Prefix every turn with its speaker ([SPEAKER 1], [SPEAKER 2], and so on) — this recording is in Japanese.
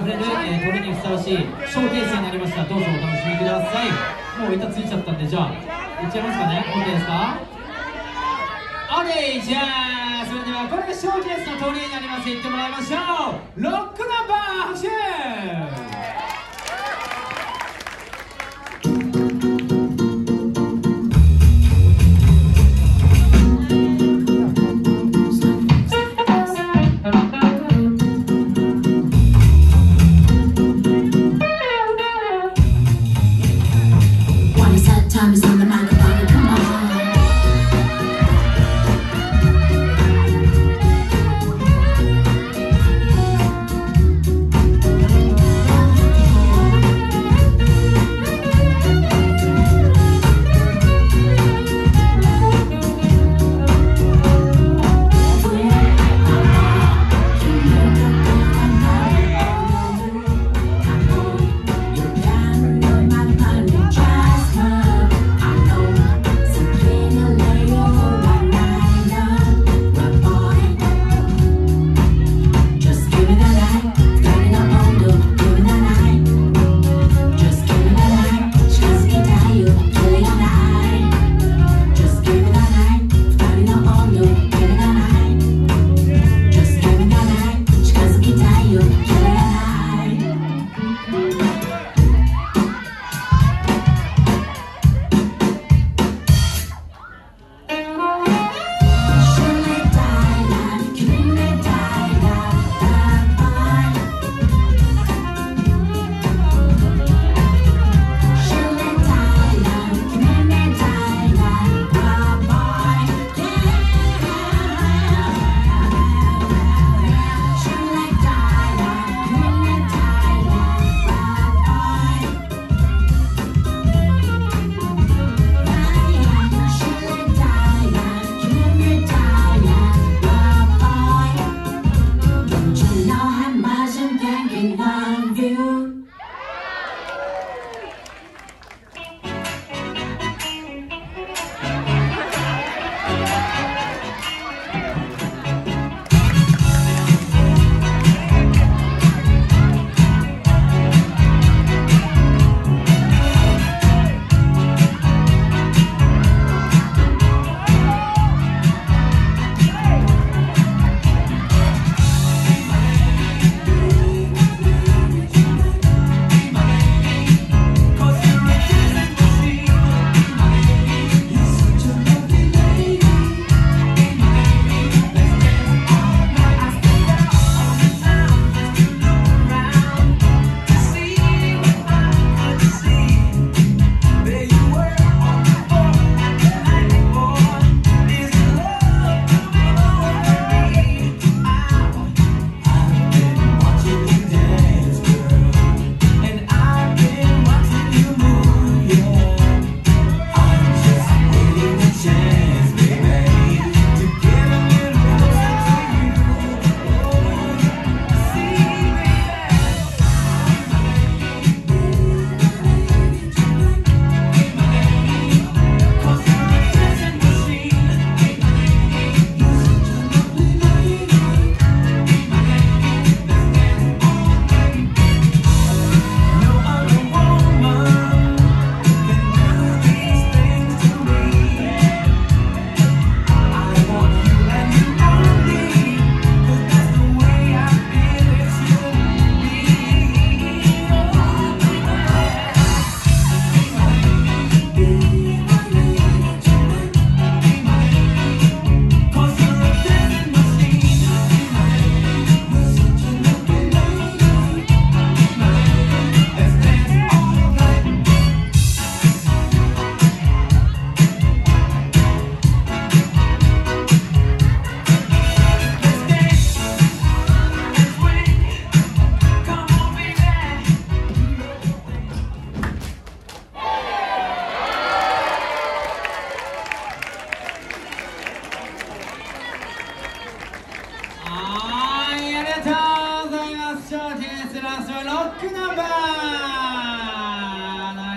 [SPEAKER 1] 溢れる、鳥にふさわしいショーケースになりました。どうぞお楽しみください。もう板ついちゃったんで、じゃあいっちゃいますかね。 OK ですか。 OK、 じゃあそれではこれがショーケースの鳥になります。いってもらいましょう。ロックナンバー拍手。